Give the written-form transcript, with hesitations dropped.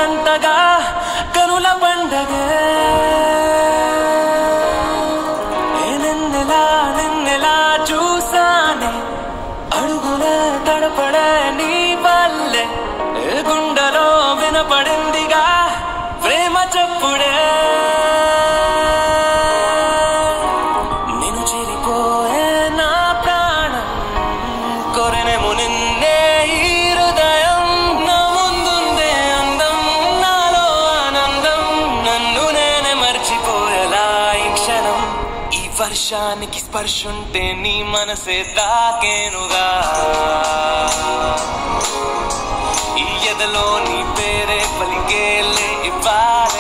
అంతగా కనుల పండగే నిన్నెలా చూసానే అడుగులే తడపడే నీ వల్లే గుండెలో వినపడిందిగా ప్రేమ చెప్పుడే నిన్ను చేరిపోయే నా ప్రాణం కోరెనేమో నిన్నే ఈ హృదయం నా ముందుందే అందం నాలో ఆనందం నన్ను నేనే మర్చిపోయేలా ఈ క్షణం ఈ వర్షానికి స్పర్శుంటే నీ మనసే తాకేనుగా ఈ ఎదలో నీ పేరే పలికేలే ఇవ్వాలి